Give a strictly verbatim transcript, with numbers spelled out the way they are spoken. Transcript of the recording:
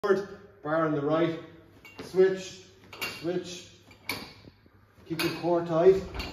forward, bar on the right, switch, switch, keep your core tight.